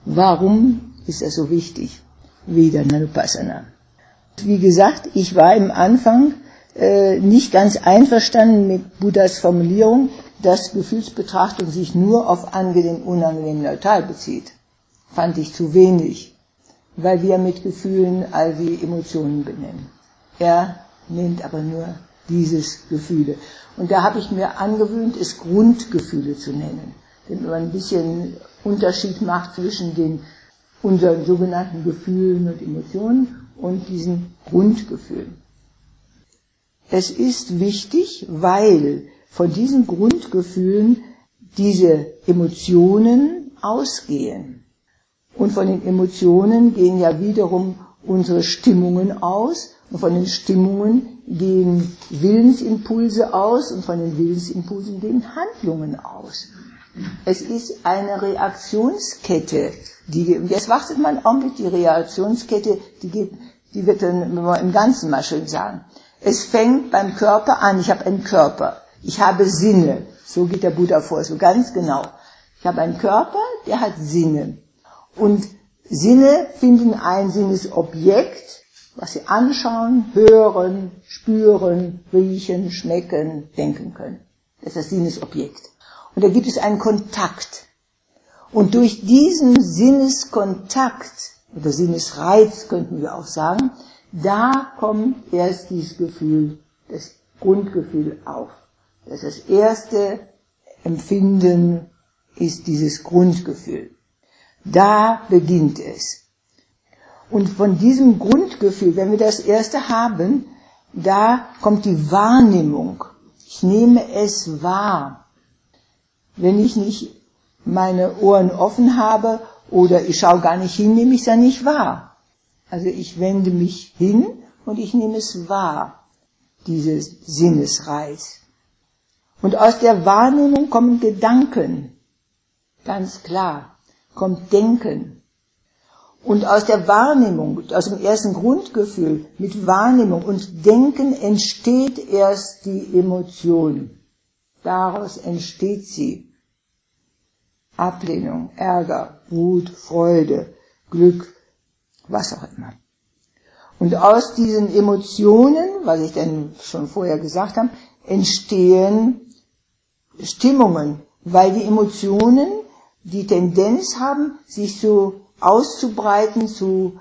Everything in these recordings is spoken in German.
Warum ist das so wichtig? Vedanupassana. Wie gesagt, ich war im Anfang nicht ganz einverstanden mit Buddhas Formulierung, dass Gefühlsbetrachtung sich nur auf angenehm, unangenehm, neutral bezieht. Fand ich zu wenig, weil wir mit Gefühlen all die Emotionen benennen. Er nennt aber nur dieses Gefühle. Und da habe ich mir angewöhnt, es Grundgefühle zu nennen. Wenn man ein bisschen Unterschied macht zwischen unseren sogenannten Gefühlen und Emotionen und diesen Grundgefühlen. Es ist wichtig, weil von diesen Grundgefühlen diese Emotionen ausgehen. Und von den Emotionen gehen ja wiederum unsere Stimmungen aus. Und von den Stimmungen gehen Willensimpulse aus. Und von den Willensimpulsen gehen Handlungen aus. Es ist eine Reaktionskette. Jetzt wartet man auch mit die Reaktionskette, die wird dann im Ganzen mal schön sagen. Es fängt beim Körper an. Ich habe einen Körper. Ich habe Sinne. So geht der Buddha vor, so ganz genau. Ich habe einen Körper, der hat Sinne. Und Sinne finden ein Sinnesobjekt, was sie anschauen, hören, spüren, riechen, schmecken, denken können. Das ist das Sinnesobjekt. Und da gibt es einen Kontakt. Und durch diesen Sinneskontakt, oder Sinnesreiz könnten wir auch sagen, da kommt erst dieses Gefühl, das Grundgefühl auf. Das erste Empfinden ist dieses Grundgefühl. Da beginnt es. Und von diesem Grundgefühl, wenn wir das erste haben, da kommt die Wahrnehmung. Ich nehme es wahr. Wenn ich nicht meine Ohren offen habe oder ich schaue gar nicht hin, nehme ich es ja nicht wahr. Also ich wende mich hin und ich nehme es wahr, dieses Sinnesreiz. Und aus der Wahrnehmung kommen Gedanken, ganz klar, kommt Denken. Und aus der Wahrnehmung, aus dem ersten Grundgefühl mit Wahrnehmung und Denken entsteht erst die Emotion. Daraus entsteht sie. Ablehnung, Ärger, Wut, Freude, Glück, was auch immer. Und aus diesen Emotionen, was ich dann schon vorher gesagt habe, entstehen Stimmungen, weil die Emotionen die Tendenz haben, sich so auszubreiten, zu,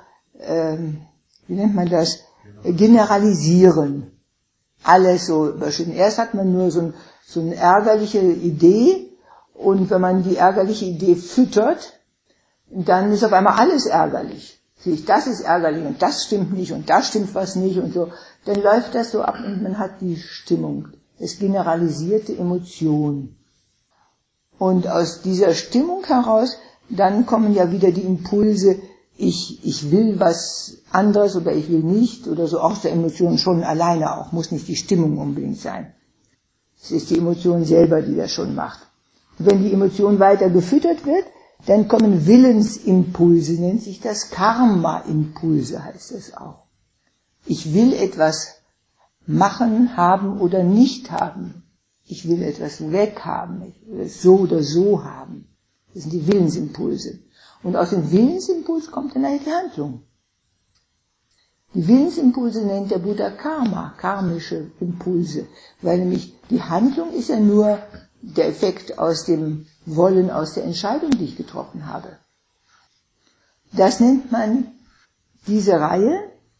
wie nennt man das, generalisieren. Alles so überschütten. Erst hat man nur so eine ärgerliche Idee und wenn man die ärgerliche Idee füttert, dann ist auf einmal alles ärgerlich. Das ist ärgerlich und das stimmt nicht und da stimmt was nicht und so. Dann läuft das so ab und man hat die Stimmung, das generalisierte Emotion. Und aus dieser Stimmung heraus, dann kommen ja wieder die Impulse, ich will was anderes oder ich will nicht oder so, aus der Emotion schon alleine auch, muss nicht die Stimmung unbedingt sein. Es ist die Emotion selber, die das schon macht. Und wenn die Emotion weiter gefüttert wird, dann kommen Willensimpulse, nennt sich das Karma-Impulse, heißt es auch. Ich will etwas machen, haben oder nicht haben. Ich will etwas weghaben, ich will es so oder so haben. Das sind die Willensimpulse. Und aus dem Willensimpuls kommt dann die Handlung. Die Willensimpulse nennt der Buddha Karma, karmische Impulse, weil nämlich die Handlung ist ja nur der Effekt aus dem Wollen, aus der Entscheidung, die ich getroffen habe. Das nennt man, diese Reihe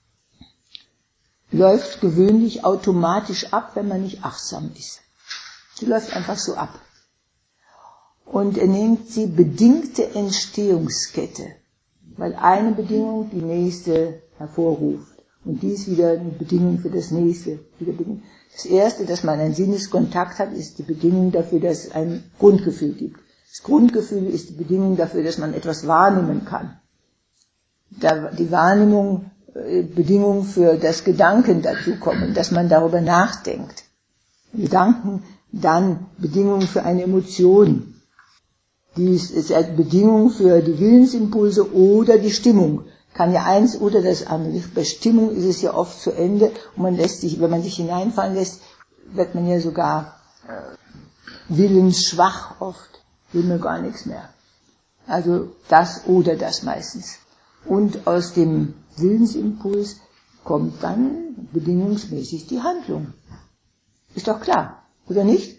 läuft gewöhnlich automatisch ab, wenn man nicht achtsam ist. Sie läuft einfach so ab. Und er nennt sie bedingte Entstehungskette, weil eine Bedingung die nächste hervorruft. Und dies wieder eine Bedingung für das nächste. Das erste, dass man einen Sinneskontakt hat, ist die Bedingung dafür, dass es ein Grundgefühl gibt. Das Grundgefühl ist die Bedingung dafür, dass man etwas wahrnehmen kann. Die Wahrnehmung, Bedingung für das Gedanken dazukommen, dass man darüber nachdenkt. Gedanken, dann Bedingung für eine Emotion. Dies ist eine Bedingung für die Willensimpulse oder die Stimmung. Kann ja eins oder das andere. Bei Stimmung ist es ja oft zu Ende und man lässt sich, wenn man sich hineinfallen lässt, wird man ja sogar willensschwach oft. Will mir gar nichts mehr. Also das oder das meistens. Und aus dem Willensimpuls kommt dann bedingungsmäßig die Handlung. Ist doch klar, oder nicht?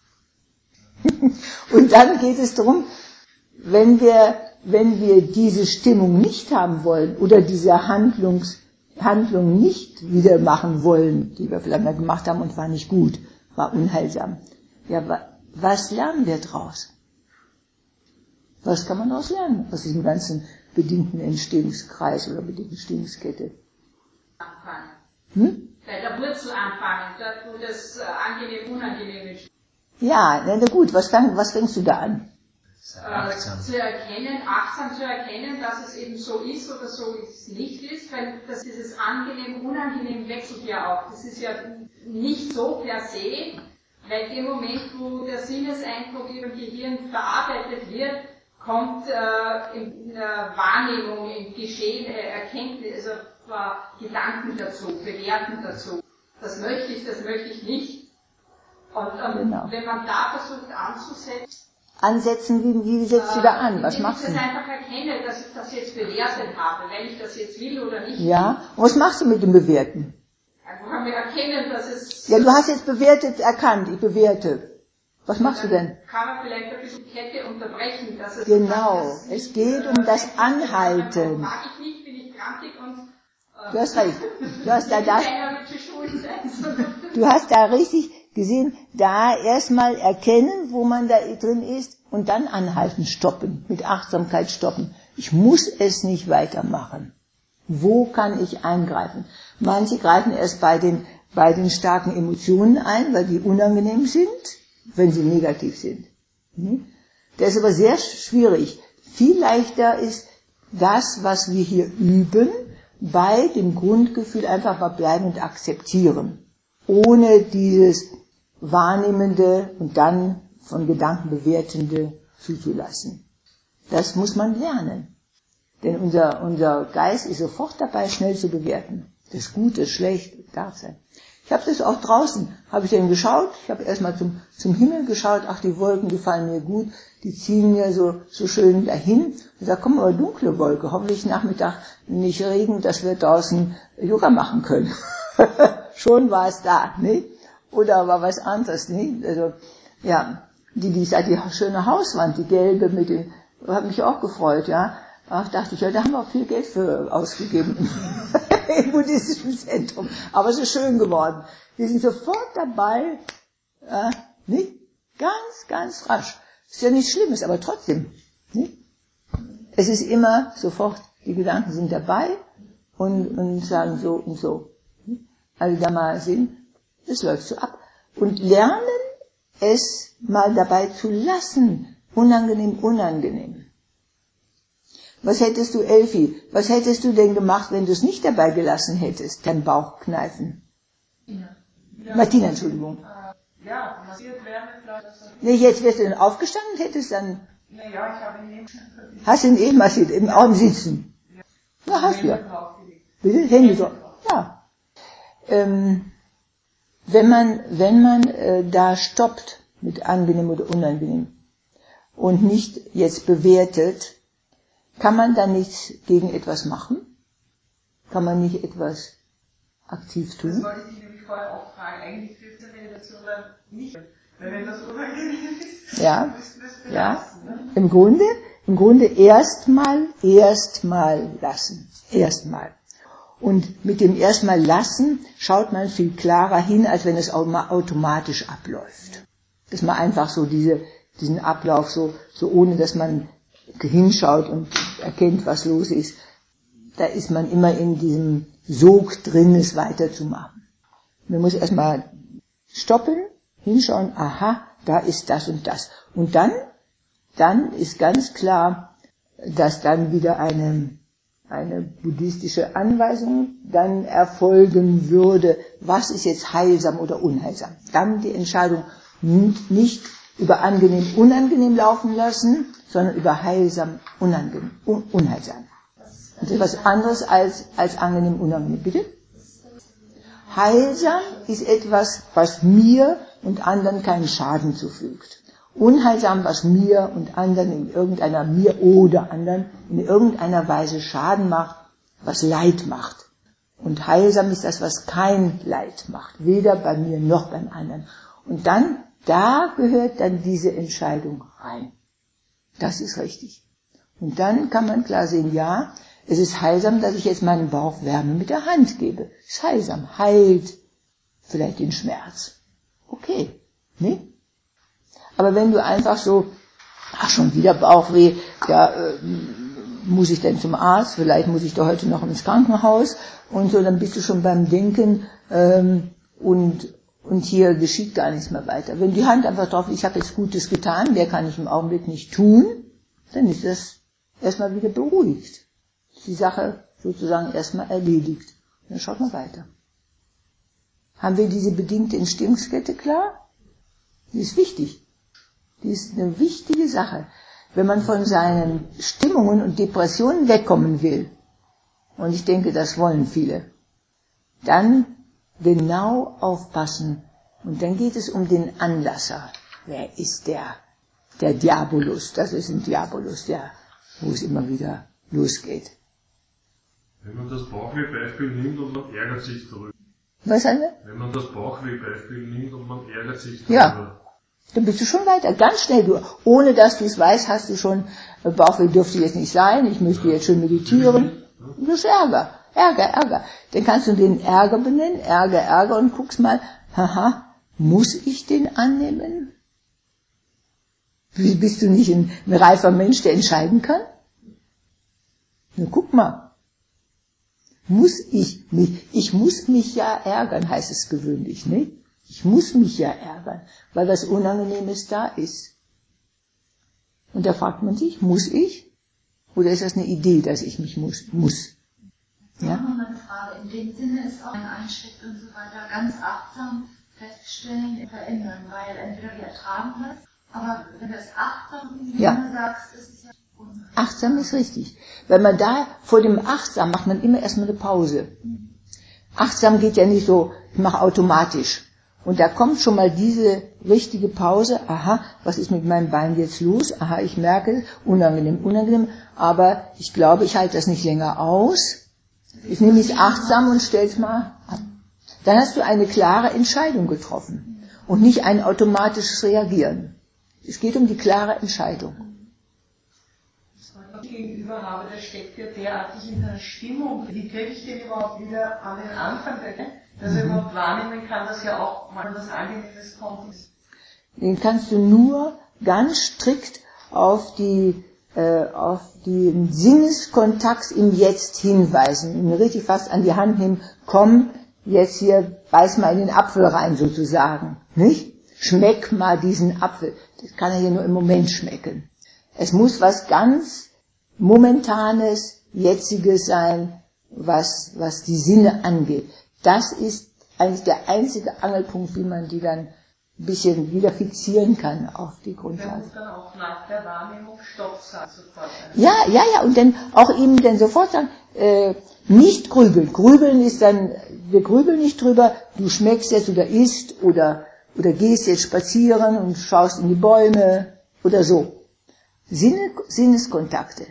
Und dann geht es darum, wenn wir diese Stimmung nicht haben wollen oder diese Handlung nicht wieder machen wollen, die wir vielleicht mal gemacht haben und war nicht gut, war unheilsam. Ja, was lernen wir draus? Was kann man daraus lernen aus diesem ganzen bedingten Entstehungskreis oder bedingten Entstehungskette? Anfangen. Bei der Wurzel anfangen, dort wo das angenehm, unangenehm ist. Ja, na gut, was fängst du da an? Zu erkennen, achtsam zu erkennen, dass es eben so ist oder so es nicht ist, weil das dieses angenehm, unangenehm wechselt ja auch. Das ist ja nicht so per se, weil im Moment, wo der Sinneseindruck im Gehirn verarbeitet wird, kommt in Wahrnehmung, in Geschehen, Erkenntnis, also Gedanken dazu, Bewerten dazu. Das möchte ich nicht. Und genau. Wenn man da versucht ansetzen, wie setzt du da an? Was machst du? Wenn ich das einfach erkenne, dass ich das jetzt bewertet habe, wenn ich das jetzt will oder nicht. Ja, und was machst du mit dem Bewerten? Einfach wir erkennen, dass es... Ja, du hast jetzt bewertet, erkannt, ich bewerte. Was machst du denn? Kann man vielleicht ein bisschen Kette unterbrechen, dass es... Genau, es geht um das Anhalten. Mag ich nicht, bin ich krankig und... Du hast recht. Du hast da richtig gesehen, da erstmal erkennen, wo man da drin ist und dann anhalten, stoppen, mit Achtsamkeit stoppen. Ich muss es nicht weitermachen. Wo kann ich eingreifen? Manche greifen erst bei den starken Emotionen ein, weil die unangenehm sind, wenn sie negativ sind. Das ist aber sehr schwierig. Viel leichter ist das, was wir hier üben, bei dem Grundgefühl einfach mal bleiben und akzeptieren, ohne dieses Wahrnehmende und dann von Gedanken bewertende zuzulassen. Das muss man lernen, denn unser Geist ist sofort dabei, schnell zu bewerten. Das Gute, das Schlechte, darf sein. Ich habe das auch draußen, habe ich dann geschaut, ich habe erstmal zum Himmel geschaut, ach, die Wolken gefallen mir gut, die ziehen mir so schön dahin. Und da kommen aber dunkle Wolke, hoffentlich Nachmittag nicht Regen, dass wir draußen Yoga machen können. Schon war es da, ne? Oder war was anderes, ne? Also, ja, die schöne Hauswand, die gelbe mit den, hat mich auch gefreut, ja. Ach, dachte ich, ja, da haben wir auch viel Geld für ausgegeben im buddhistischen Zentrum. Aber es ist schön geworden. Wir sind sofort dabei, nicht? Ganz, ganz rasch. Ist ja nichts Schlimmes, aber trotzdem, nicht? Es ist immer sofort, die Gedanken sind dabei und sagen so und so. Also da mal sehen, es läuft so ab. Und lernen, es mal dabei zu lassen. Unangenehm. Was hättest du, Elfi, was hättest du denn gemacht, wenn du es nicht dabei gelassen hättest, dein Bauch kneifen? Ja. Martina, Entschuldigung. Ja, massiert wäre vielleicht... Nee, jetzt wärst du dann aufgestanden und hättest dann... Ja, ich habe ihn eben... Hast du ihn eben massiert, auch im Sitzen? Ja, hast du ja. Bitte? Hände so. Ja. Wenn man da stoppt mit angenehm oder unangenehm und nicht jetzt bewertet, kann man dann nichts gegen etwas machen? Kann man nicht etwas aktiv tun? Das wollte ich dich nämlich vorher auch fragen. Eigentlich hilft eine Meditation dann nicht, weil wenn das unangenehm ist, ja, müssen wir es ja. belassen. Ne? Im Grunde erstmal lassen. Erstmal. Und mit dem erstmal lassen schaut man viel klarer hin, als wenn es automatisch abläuft. Dass man einfach so diesen Ablauf so ohne dass man hinschaut und erkennt, was los ist, da ist man immer in diesem Sog drin, es weiterzumachen. Man muss erstmal stoppen, hinschauen, aha, da ist das und das. Und dann ist ganz klar, dass dann wieder eine buddhistische Anweisung dann erfolgen würde, was ist jetzt heilsam oder unheilsam. Dann die Entscheidung nicht über angenehm, unangenehm laufen lassen, sondern über heilsam, unangenehm, unheilsam. Das ist was anderes als angenehm, unangenehm. Bitte? Heilsam ist etwas, was mir und anderen keinen Schaden zufügt. unheilsam, was mir und anderen in irgendeiner, mir oder anderen in irgendeiner Weise Schaden macht, was Leid macht. Und heilsam ist das, was kein Leid macht, weder bei mir noch beim anderen. Und dann, da gehört dann diese Entscheidung rein. Das ist richtig. Und dann kann man klar sehen, ja, es ist heilsam, dass ich jetzt meinen Bauch Wärme mit der Hand gebe. Es ist heilsam, heilt vielleicht den Schmerz. Okay, ne? Aber wenn du einfach so, ach, schon wieder Bauchweh, ja, muss ich denn zum Arzt, vielleicht muss ich doch heute noch ins Krankenhaus und so, dann bist du schon beim Denken und hier geschieht gar nichts mehr weiter. Wenn die Hand einfach drauf, ich habe jetzt Gutes getan, mehr kann ich im Augenblick nicht tun, dann ist das erstmal wieder beruhigt. Die Sache sozusagen erstmal erledigt. Dann schaut man weiter. Haben wir diese bedingte Entstehungskette klar? Die ist wichtig. Die ist eine wichtige Sache. Wenn man von seinen Stimmungen und Depressionen wegkommen will, und ich denke, das wollen viele, dann genau aufpassen. Und dann geht es um den Anlasser. Wer ist der Diabolus? Das ist ein Diabolus, wo es immer wieder losgeht. Wenn man das Bauchweh-Beispiel nimmt und man ärgert sich darüber. Was haben wir? Wenn man das Bauchweh-Beispiel nimmt und man ärgert sich darüber. Ja, dann bist du schon weiter, ganz schnell. Ohne dass du es weißt, hast du schon, Bauchweh dürfte jetzt nicht sein, ich möchte jetzt schon meditieren. Das ist Ärger. Dann kannst du den Ärger benennen, Ärger und guckst mal, haha, muss ich den annehmen? Wie bist du nicht ein reifer Mensch, der entscheiden kann? Na, guck mal. Ich muss mich ja ärgern, heißt es gewöhnlich, ne? Ich muss mich ja ärgern, weil was Unangenehmes da ist. Und da fragt man sich, muss ich? Oder ist das eine Idee, dass ich mich muss? Ja? Noch eine Frage. In dem Sinne ist auch ein Einschritt und so weiter ganz achtsam feststellen, verändern, weil entweder wir ertragen das, aber wenn du es achtsam sagst, ist es ja unheimlich. Achtsam ist richtig. Wenn man da vor dem Achtsam macht man immer erstmal eine Pause. Achtsam geht ja nicht so, ich mache automatisch. Und da kommt schon mal diese richtige Pause, aha, was ist mit meinem Bein jetzt los? Aha, ich merke, unangenehm, aber ich glaube, ich halte das nicht länger aus. Ich nehme es achtsam und stelle es mal ab. Dann hast du eine klare Entscheidung getroffen und nicht ein automatisches Reagieren. Es geht um die klare Entscheidung. Was ich gegenüber habe, der steckt ja derartig in seiner Stimmung. Wie kriege ich den überhaupt wieder an den Anfang, dass er überhaupt wahrnehmen kann, dass ja auch mal was Angenehmes kommt? Den kannst du nur ganz strikt auf den Sinneskontakt im Jetzt hinweisen, ihn richtig fast an die Hand nehmen, komm, jetzt hier, beiß mal in den Apfel rein sozusagen, nicht? Schmeck mal diesen Apfel. Das kann er ja nur im Moment schmecken. Es muss was ganz Momentanes, Jetziges sein, was die Sinne angeht. Das ist eigentlich der einzige Angelpunkt, wie man die dann ein bisschen wieder fixieren kann auf die Grundlage. Der muss dann auch nach der Wahrnehmung Stopp sagen sofort. Ja, und dann auch ihm dann sofort sagen, nicht grübeln. Grübeln ist dann, wir grübeln nicht drüber, du schmeckst jetzt oder isst oder gehst jetzt spazieren und schaust in die Bäume oder so. Sinneskontakte.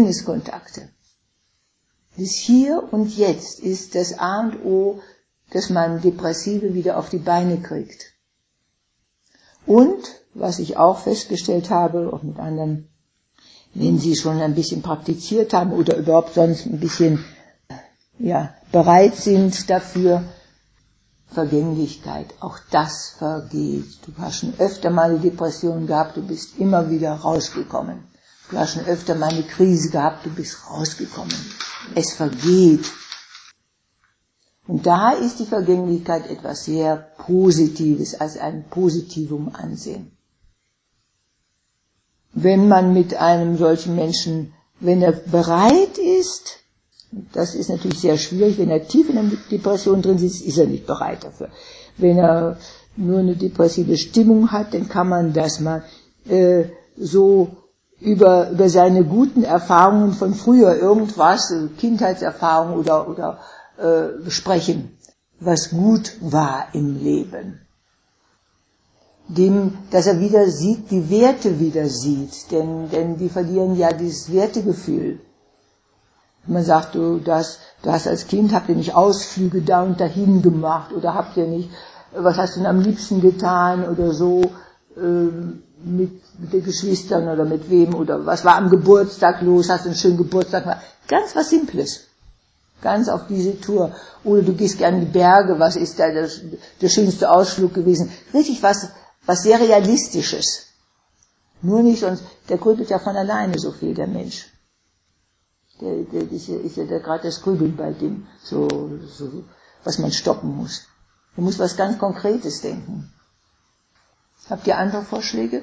Das Hier und Jetzt ist das A und O, dass man Depressive wieder auf die Beine kriegt. Und, was ich auch festgestellt habe, auch mit anderen, wenn sie schon ein bisschen praktiziert haben oder überhaupt sonst ein bisschen bereit sind dafür, Vergänglichkeit, auch das vergeht. Du hast schon öfter mal eine Depression gehabt, du bist immer wieder rausgekommen. Du hast schon öfter mal eine Krise gehabt, du bist rausgekommen. Es vergeht. Und da ist die Vergänglichkeit etwas sehr Positives, als ein Positivum ansehen. Wenn man mit einem solchen Menschen, wenn er bereit ist, das ist natürlich sehr schwierig, wenn er tief in einer Depression drin sitzt, ist er nicht bereit dafür. Wenn er nur eine depressive Stimmung hat, dann kann man das mal so über seine guten Erfahrungen von früher, irgendwas, Kindheitserfahrung oder sprechen, was gut war im Leben. dass er wieder sieht, die Werte wieder sieht, denn die verlieren ja dieses Wertegefühl. Man sagt, du hast als Kind, habt ihr nicht Ausflüge da und dahin gemacht, oder habt ihr nicht, was hast du denn am liebsten getan, oder so, mit den Geschwistern oder mit wem, oder was war am Geburtstag los, hast du einen schönen Geburtstag gemacht. Ganz was Simples. Ganz auf diese Tour. Oder du gehst gerne in die Berge, was ist da der schönste Ausflug gewesen. Richtig was sehr Realistisches. Nur nicht, sonst, der grübelt ja von alleine so viel, der Mensch. Der ist ja gerade das Grübeln bei dem, so, was man stoppen muss. Man muss was ganz Konkretes denken. Habt ihr andere Vorschläge?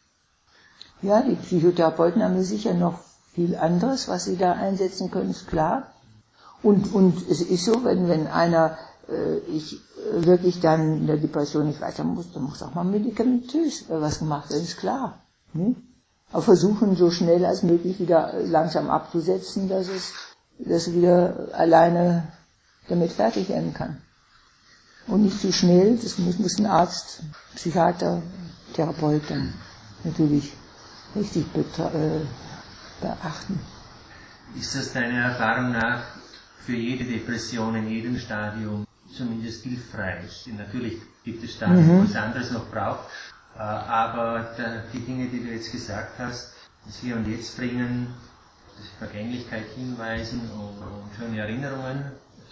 Ja, die Psychotherapeuten haben sicher noch viel anderes, was sie da einsetzen können, ist klar. Und es ist so, wenn einer wirklich dann in der Depression nicht weiter muss, dann muss auch mal medikamentös was gemacht werden, ist klar. Ne? Aber versuchen, so schnell als möglich wieder langsam abzusetzen, dass es wieder alleine damit fertig werden kann. Und nicht zu schnell, das muss ein Arzt, Psychiater, Therapeut dann natürlich richtig beachten. Ist das deiner Erfahrung nach für jede Depression in jedem Stadium zumindest hilfreich? Natürlich gibt es Stadien, wo es anderes noch braucht, aber die Dinge, die du jetzt gesagt hast, das Hier und Jetzt bringen, das Vergänglichkeit hinweisen und schöne Erinnerungen,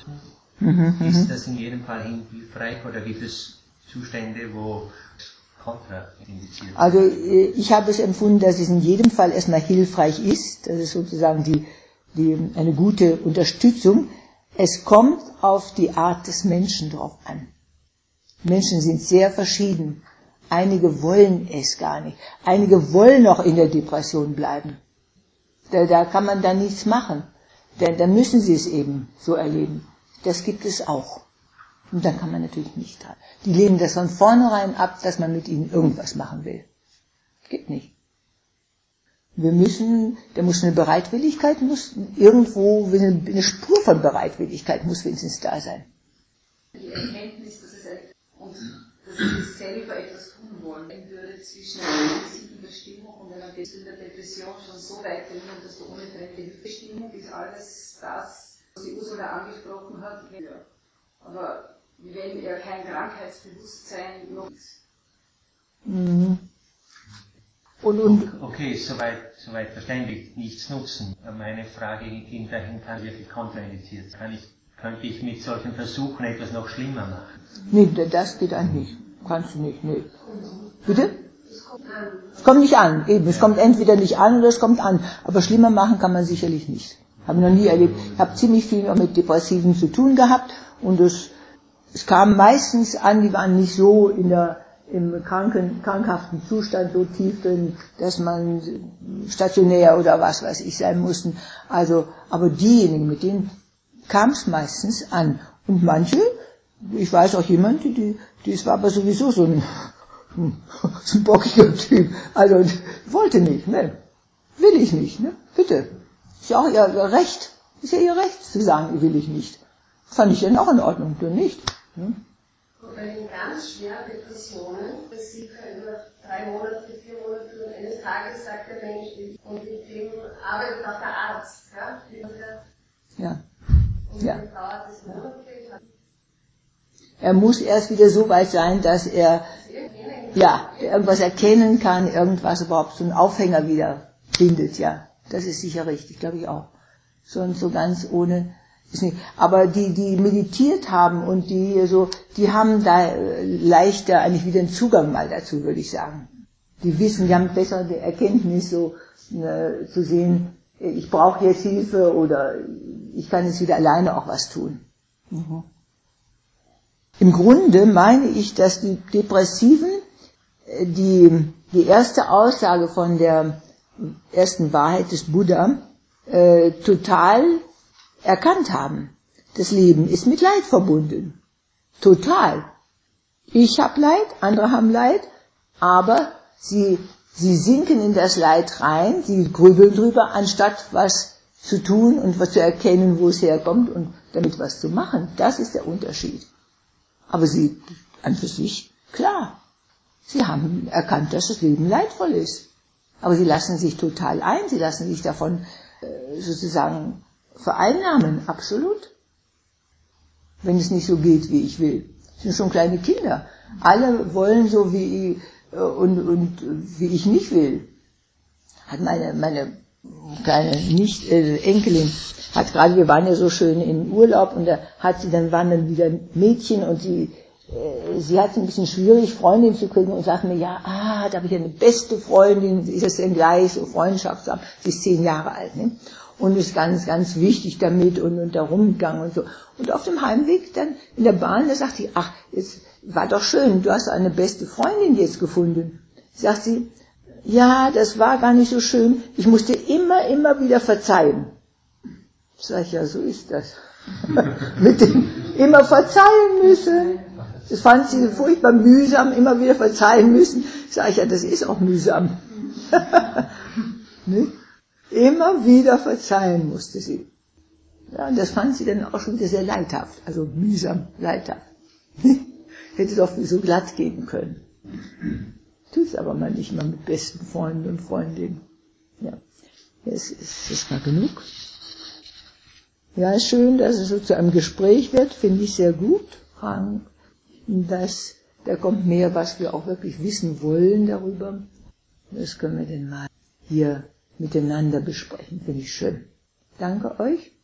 ist das in jedem Fall hilfreich oder gibt es Zustände, wo kontraindiziert ist? Also ich habe es empfunden, dass es in jedem Fall erstmal hilfreich ist, das ist sozusagen eine gute Unterstützung. Es kommt auf die Art des Menschen drauf an. Menschen sind sehr verschieden. Einige wollen es gar nicht. Einige wollen noch in der Depression bleiben. Da kann man dann nichts machen. Denn dann müssen sie es eben so erleben. Das gibt es auch. Und dann kann man natürlich nicht dran. Die lehnen das von vornherein ab, dass man mit ihnen irgendwas machen will. Geht nicht. Da muss eine Bereitwilligkeit, irgendwo, eine Spur von Bereitwilligkeit muss wenigstens da sein. Die Erkenntnis, dass sie selber etwas tun wollen, würde zwischen einer sensiblen Stimmung und einer Depression schon so weit gehen, dass du ohne fremde Hilfestimmung ist alles das, was die Ursula angesprochen hat. Aber wenn er kein Krankheitsbewusstsein noch ist. Okay, soweit verständlich, nichts nutzen. Meine Frage ging dahin, kann wirklich kontraindiziert sein. Könnte ich mit solchen Versuchen etwas noch schlimmer machen? Nee, das geht eigentlich nicht. Kannst du nicht, nee. Bitte? Es kommt nicht an, eben. Es kommt entweder nicht an oder es kommt an. Aber schlimmer machen kann man sicherlich nicht. Habe ich noch nie erlebt. Ich habe ziemlich viel mit Depressiven zu tun gehabt und es kam meistens an, die waren nicht so im krankhaften Zustand so tief drin, dass man stationär oder was weiß ich sein mussten. Also, aber diejenigen, mit denen kam es meistens an. Und manche, ich weiß auch jemand, das war aber sowieso so ein bockiger Typ. Also, wollte nicht, ne? Will ich nicht, ne? Bitte. Ist ja auch ihr Recht. Ist ja ihr Recht zu sagen, will ich nicht. Fand ich dann auch in Ordnung, du nicht. Ne? Bei den ganz schweren Depressionen, das sieht über 3 Monate, 4 Monate und eines Tages sagt der Mensch, und mit dem arbeitet auch der Arzt. Ja. Und dann dauert es Monate. Er muss erst wieder so weit sein, dass er irgendwas erkennen kann, irgendwas überhaupt so einen Aufhänger wieder findet, ja. Das ist sicher richtig, glaube ich auch. Sonst so ganz ohne ist nicht. Aber die meditiert haben und die haben da leichter eigentlich wieder einen Zugang mal dazu, würde ich sagen. Die wissen, die haben bessere Erkenntnis, so zu sehen, ich brauche jetzt Hilfe oder ich kann jetzt wieder alleine auch was tun. Mhm. Im Grunde meine ich, dass die Depressiven die erste Aussage von der ersten Wahrheit des Buddha total erkannt haben. Das Leben ist mit Leid verbunden. Total. Ich habe Leid, andere haben Leid, aber sie sinken in das Leid rein, sie grübeln drüber, anstatt was zu tun und was zu erkennen, wo es herkommt und damit was zu machen. Das ist der Unterschied. Aber sie, an für sich, klar. Sie haben erkannt, dass das Leben leidvoll ist. Aber sie lassen sich total ein, sie lassen sich davon sozusagen vereinnahmen, absolut. Wenn es nicht so geht, wie ich will. Das sind schon kleine Kinder. Alle wollen so wie und wie ich nicht will. Hat meine kleine Enkelin, hat gerade, wir waren ja so schön in Urlaub und da waren dann wieder Mädchen und sie hat es ein bisschen schwierig, Freundin zu kriegen und sagt mir, ja, da habe ich eine beste Freundin, ist das denn gleich, so Freundschaftsam, sie ist 10 Jahre alt, ne? Und ist ganz, ganz wichtig damit und da rumgegangen und so. Und auf dem Heimweg dann in der Bahn, da sagt sie, ach, es war doch schön, du hast eine beste Freundin jetzt gefunden. Sagt sie, ja, das war gar nicht so schön, ich musste immer wieder verzeihen. Sag ich, ja, so ist das. Mit dem immer verzeihen müssen. Das fand sie furchtbar mühsam, immer wieder verzeihen müssen. Sag ich, ja, das ist auch mühsam. Ne? Immer wieder verzeihen musste sie. Ja, und das fand sie dann auch schon wieder sehr leidhaft, also mühsam, leidhaft. Hätte es auch so glatt gehen können. Tut es aber mal nicht mal mit besten Freunden und Freundinnen. Ja, es war genug. Ja, ist schön, dass es so zu einem Gespräch wird, finde ich sehr gut. Da kommt mehr, was wir auch wirklich wissen wollen darüber. Das können wir dann mal hier miteinander besprechen, finde ich schön. Danke euch.